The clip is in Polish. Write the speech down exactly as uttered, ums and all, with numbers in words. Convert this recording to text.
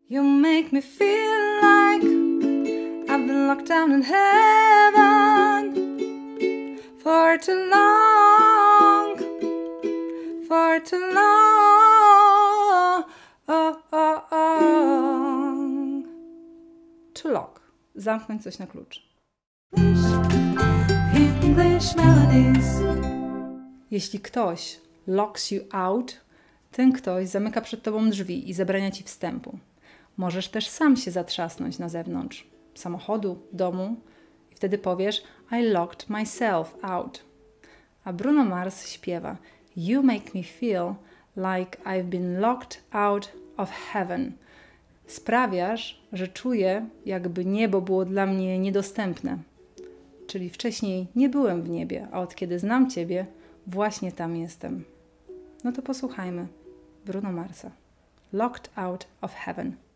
You make me feel like I've been locked down in heaven for too long, for too long, oh, oh, oh. To lock. Zamknąć coś na klucz. English melodies. Jeśli ktoś locks you out, ten ktoś zamyka przed tobą drzwi i zabrania ci wstępu. Możesz też sam się zatrzasnąć na zewnątrz samochodu, domu i wtedy powiesz I locked myself out. A Bruno Mars śpiewa You make me feel like I've been locked out of heaven. Sprawiasz, że czuję, jakby niebo było dla mnie niedostępne. Czyli wcześniej nie byłem w niebie, a od kiedy znam Ciebie, właśnie tam jestem. No to posłuchajmy Bruno Marsa. Locked out of heaven.